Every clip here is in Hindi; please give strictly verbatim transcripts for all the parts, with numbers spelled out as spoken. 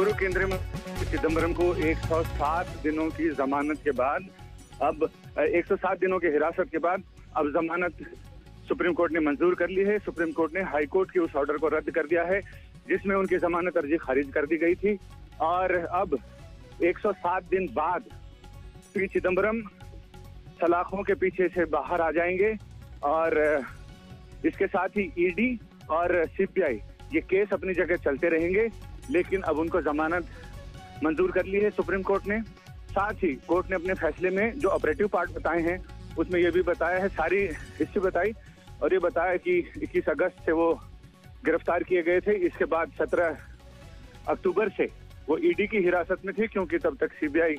पूर्व केंद्रीय मंत्री चिदम्बरम को एक सौ सात दिनों की जमानत के बाद अब एक सौ सात दिनों की हिरासत के बाद अब जमानत सुप्रीम कोर्ट ने मंजूर कर ली है। सुप्रीम कोर्ट ने हाई कोर्ट के उस ऑर्डर को रद्द कर दिया है जिसमें उनकी जमानत अर्जी खारिज कर दी गई थी और अब एक सौ सात दिन बाद पी चिदम्बरम सलाखों के पीछे से बाहर आ जाएंगे और इसके साथ ही ईडी और सीबीआई ये केस अपनी जगह चलते रहेंगे, लेकिन अब उनको जमानत मंजूर कर ली है सुप्रीम कोर्ट ने। साथ ही कोर्ट ने अपने फैसले में जो ऑपरेटिव पार्ट बताए हैं उसमें यह भी बताया है, सारी हिस्ट्री बताई और ये बताया कि इक्कीस अगस्त से वो गिरफ्तार किए गए थे। इसके बाद सत्रह अक्टूबर से वो ईडी की हिरासत में थे क्योंकि तब तक सीबीआई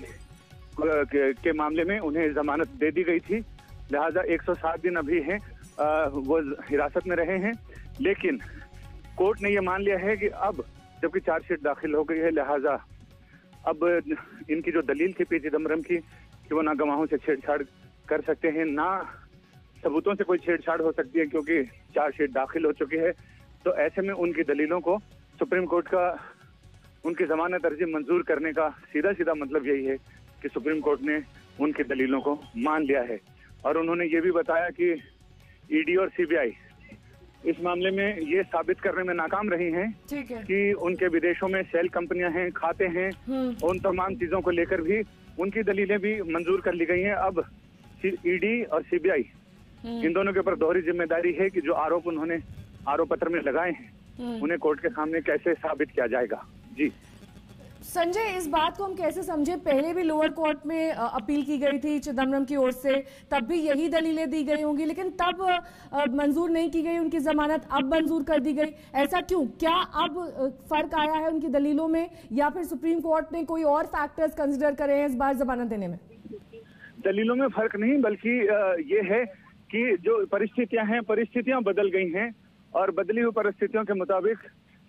के, के मामले में उन्हें जमानत दे दी गई थी। लिहाजा एक सौ सात दिन अभी हैं वो हिरासत में रहे हैं, लेकिन कोर्ट ने ये मान लिया है कि अब जबकि चार्जशीट दाखिल हो गई है, लिहाजा अब इनकी जो दलील थी पी चिदम्बरम की कि वो ना गवाहों से छेड़छाड़ कर सकते हैं ना सबूतों से कोई छेड़छाड़ हो सकती है क्योंकि चार्जशीट दाखिल हो चुकी है, तो ऐसे में उनकी दलीलों को सुप्रीम कोर्ट का उनकी जमानत अर्जी मंजूर करने का सीधा सीधा मतलब यही है कि सुप्रीम कोर्ट ने उनकी दलीलों को मान लिया है। और उन्होंने ये भी बताया कि ईडी और सीबीआई इस मामले में ये साबित करने में नाकाम रही हैं कि उनके विदेशों में सेल कंपनियां हैं, खाते हैं, उन तमाम चीजों को लेकर भी उनकी दलीलें भी मंजूर कर ली गई हैं। अब ईडी और सीबीआई इन दोनों के ऊपर दोहरी जिम्मेदारी है कि जो आरोप उन्होंने आरोप पत्र में लगाए हैं उन्हें कोर्ट के सामने कैसे साबित किया जाएगा। जी संजय, इस बात को हम कैसे समझे? पहले भी लोअर कोर्ट में अपील की गई थी चिदम्बरम की ओर से, तब भी यही दलीलें दी गई होंगी, लेकिन तब मंजूर नहीं की गई उनकी जमानत, अब मंजूर कर दी गई। ऐसा क्यों? क्या अब फर्क आया है उनकी दलीलों में या फिर सुप्रीम कोर्ट ने कोई और फैक्टर्स कंसिडर करे हैं इस बार जमानत देने में? दलीलों में फर्क नहीं, बल्कि ये है कि जो परिस्थितियां हैं परिस्थितियां बदल गई हैं और बदली हुई परिस्थितियों के मुताबिक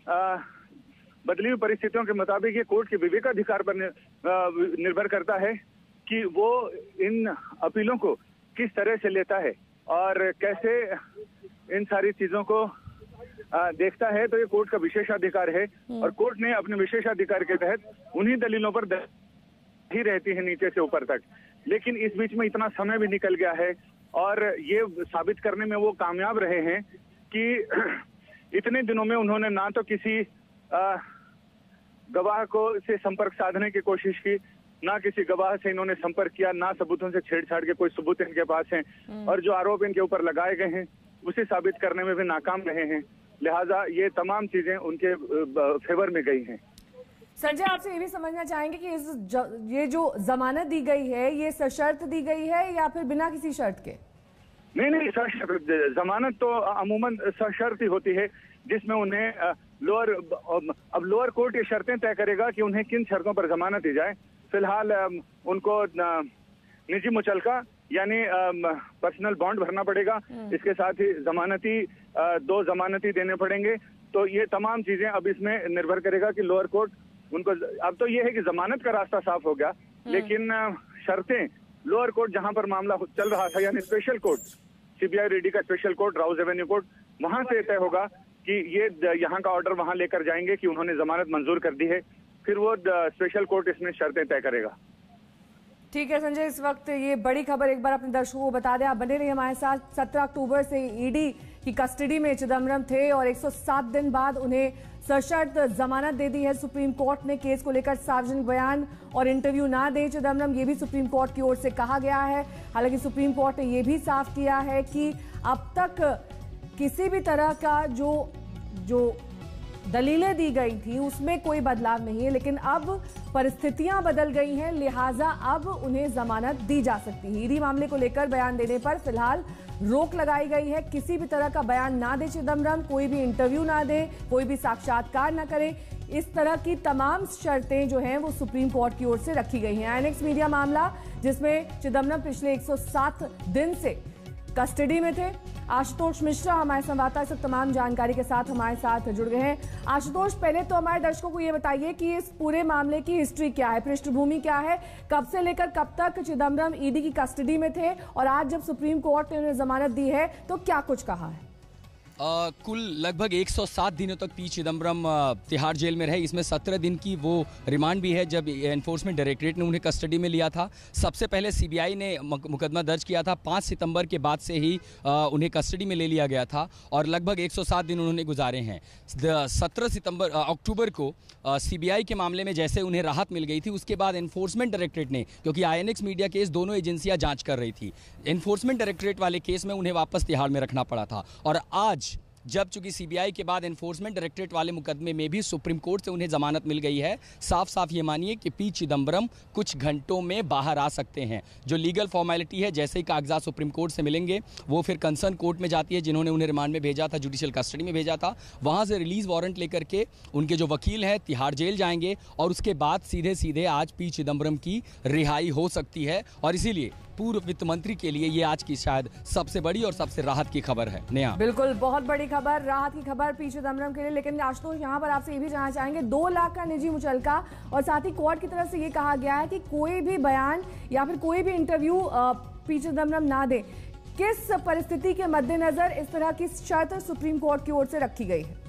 बदली हुई परिस्थितियों के मुताबिक ये कोर्ट के विवेकाधिकार पर निर्भर करता है कि वो इन अपीलों को किस तरह से लेता है और कैसे इन सारी चीजों को देखता है। तो ये कोर्ट का विशेषाधिकार है और कोर्ट ने अपने विशेषाधिकार के तहत उन्हीं दलीलों पर ही रहती है नीचे से ऊपर तक, लेकिन इस बीच में इतना समय भी निकल गया है और ये साबित करने में वो कामयाब रहे हैं कि इतने दिनों में उन्होंने ना तो किसी आ, गवाह को से संपर्क साधने की कोशिश की, ना किसी गवाह से इन्होंने संपर्क किया, ना सबूतों से छेड़छाड़ के कोई सबूत इनके पास हैं और जो आरोप इनके ऊपर लगाए गए हैं उसे साबित करने में भी नाकाम रहे हैं। लिहाजा ये तमाम चीजें उनके फेवर में गई हैं। संजय, आपसे ये भी समझना चाहेंगे कि इस ज, ये जो जमानत दी गई है ये सशर्त दी गई है या फिर बिना किसी शर्त के? नहीं नहीं, सशर्त जमानत तो अमूमन सशर्त ही होती है जिसमें उन्हें लोअर अब लोअर कोर्ट ये शर्तें तय करेगा कि उन्हें किन शर्तों पर जमानत दी जाए। फिलहाल उनको निजी मुचलका यानी पर्सनल बॉन्ड भरना पड़ेगा, इसके साथ ही जमानती दो जमानती देने पड़ेंगे। तो ये तमाम चीजें अब इसमें निर्भर करेगा कि लोअर कोर्ट उनको, अब तो ये है कि जमानत का रास्ता साफ हो गया, लेकिन शर्तें लोअर कोर्ट जहां पर मामला चल रहा था यानी स्पेशल कोर्ट, सीबीआई ईडी का special court, Rouse avenue court, वहां से तय होगा कि ये यहाँ का ऑर्डर वहां लेकर जाएंगे कि उन्होंने जमानत मंजूर कर दी है, फिर वो स्पेशल कोर्ट इसमें शर्तें तय करेगा। ठीक है संजय, इस वक्त ये बड़ी खबर एक बार अपने दर्शकों को बता दें, आप बने रहिए हमारे साथ। सत्रह अक्टूबर से ईडी की कस्टडी में चिदम्बरम थे और एक सौ सात दिन बाद उन्हें सशर्त जमानत दे दी है सुप्रीम कोर्ट ने। केस को लेकर सार्वजनिक बयान और इंटरव्यू ना दे चिदम्बरम, ये भी सुप्रीम कोर्ट की ओर से कहा गया है। हालांकि सुप्रीम कोर्ट ने यह भी साफ किया है कि अब तक किसी भी तरह का जो जो दलीलें दी गई थी उसमें कोई बदलाव नहीं है, लेकिन अब परिस्थितियां बदल गई हैं, लिहाजा अब उन्हें जमानत दी जा सकती है। ईडी मामले को लेकर बयान देने पर फिलहाल रोक लगाई गई है। किसी भी तरह का बयान ना दे चिदम्बरम, कोई भी इंटरव्यू ना दे, कोई भी साक्षात्कार ना करे, इस तरह की तमाम शर्तें जो हैं वो सुप्रीम कोर्ट की ओर से रखी गई हैं। आईएनएक्स मीडिया मामला जिसमें चिदम्बरम पिछले एक सौ सात दिन से कस्टडी में थे। आशुतोष मिश्रा हमारे संवाददाता इस तमाम जानकारी के साथ हमारे साथ जुड़ गए हैं। आशुतोष, पहले तो हमारे दर्शकों को ये बताइए कि इस पूरे मामले की हिस्ट्री क्या है, पृष्ठभूमि क्या है, कब से लेकर कब तक चिदम्बरम ईडी की कस्टडी में थे और आज जब सुप्रीम कोर्ट ने उन्हें जमानत दी है तो क्या कुछ कहा है? आ, कुल लगभग एक सौ सात दिनों तक पी चिदम्बरम तिहाड़ जेल में रहे। इसमें सत्रह दिन की वो रिमांड भी है जब एनफोर्समेंट डायरेक्टरेट ने उन्हें कस्टडी में लिया था। सबसे पहले सीबीआई ने मुकदमा दर्ज किया था, पाँच सितंबर के बाद से ही आ, उन्हें कस्टडी में ले लिया गया था और लगभग एक सौ सात दिन उन्होंने गुजारे हैं। सत्रह सितंबर अक्टूबर को सीबीआई के मामले में जैसे उन्हें राहत मिल गई थी, उसके बाद एनफोर्समेंट डायरेक्टरेट ने, क्योंकि आईएनएक्स मीडिया केस दोनों एजेंसियां जांच कर रही थी, एनफोर्समेंट डायरेक्टरेट वाले केस में उन्हें वापस तिहाड़ में रखना पड़ा था। और आज जब चूंकि सीबीआई के बाद एनफोर्समेंट डायरेक्टरेट वाले मुकदमे में भी सुप्रीम कोर्ट से उन्हें जमानत मिल गई है, साफ साफ ये मानिए कि पी चिदम्बरम कुछ घंटों में बाहर आ सकते हैं। जो लीगल फॉर्मेलिटी है, जैसे ही कागजात सुप्रीम कोर्ट से मिलेंगे वो फिर कंसर्न कोर्ट में जाती है, जिन्होंने उन्हें रिमांड में भेजा था, जुडिशियल कस्टडी में भेजा था। वहाँ से रिलीज वारंट लेकर के उनके जो वकील हैं तिहाड़ जेल जाएंगे और उसके बाद सीधे सीधे आज पी चिदम्बरम की रिहाई हो सकती है। और इसीलिए पूर्व वित्त मंत्री के लिए ये आज की शायद सबसे बड़ी और सबसे राहत की खबर है। नेहा, बिल्कुल बहुत बड़ी खबर, राहत की खबर पी चिदम्बरम के लिए। लेकिन आशुतोष, यहाँ पर आपसे ये भी जानना चाहेंगे, दो लाख का निजी मुचलका और साथ ही कोर्ट की तरफ से ये कहा गया है कि कोई भी बयान या फिर कोई भी इंटरव्यू पी चिदम्बरम ना दे। किस परिस्थिति के मद्देनजर इस तरह की शर्त सुप्रीम कोर्ट की ओर से रखी गई है?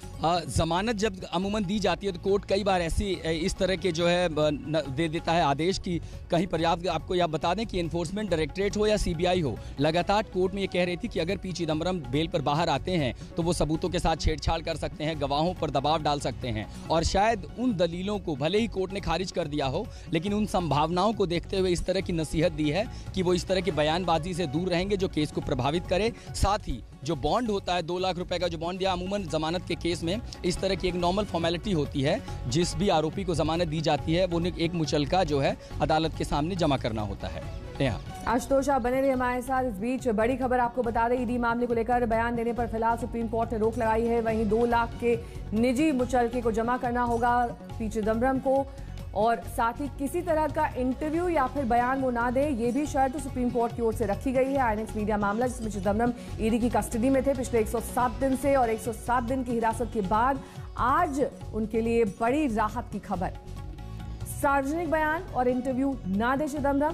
ज़मानत जब अमूमन दी जाती है तो कोर्ट कई बार ऐसी इस तरह के जो है दे देता है आदेश कि कहीं पर्याप्त। आपको यह बता दें कि एनफोर्समेंट डायरेक्टरेट हो या सीबीआई हो, लगातार कोर्ट में ये कह रही थी कि अगर पी चिदम्बरम बेल पर बाहर आते हैं तो वो सबूतों के साथ छेड़छाड़ कर सकते हैं, गवाहों पर दबाव डाल सकते हैं। और शायद उन दलीलों को भले ही कोर्ट ने खारिज कर दिया हो, लेकिन उन संभावनाओं को देखते हुए इस तरह की नसीहत दी है कि वो इस तरह की बयानबाजी से दूर रहेंगे जो केस को प्रभावित करे। साथ ही जो बॉन्ड होता है, दो लाख रुपए का जो बॉन्ड दिया, अमूमन जमानत के केस में इस तरह की एक नॉर्मल फॉर्मेलिटी होती है, जिस भी आरोपी को जमानत दी जाती है वो एक मुचलका जो है अदालत के सामने जमा करना होता है। आशुतोष, आप बने रहे हमारे साथ। इस बीच बड़ी खबर आपको बता दें, ईडी मामले को लेकर बयान देने पर फिलहाल सुप्रीम कोर्ट ने रोक लगाई है। वहीं दो लाख के निजी मुचलके को जमा करना होगा पी चिदम्बरम को और साथ ही किसी तरह का इंटरव्यू या फिर बयान वो ना दे, ये भी शर्त सुप्रीम कोर्ट की ओर से रखी गई है। आईएनएक्स मीडिया मामला जिसमें चिदम्बरम ईडी की कस्टडी में थे पिछले एक सौ सात दिन से और एक सौ सात दिन की हिरासत के बाद आज उनके लिए बड़ी राहत की खबर। सार्वजनिक बयान और इंटरव्यू ना दे चिदम्बरम।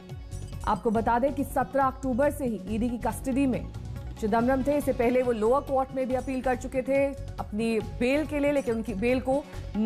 आपको बता दें कि सत्रह अक्टूबर से ही ईडी की कस्टडी में चिदम्बरम थे। इससे पहले वो लोअर कोर्ट में भी अपील कर चुके थे अपनी बेल के लिए, लेकिन उनकी बेल को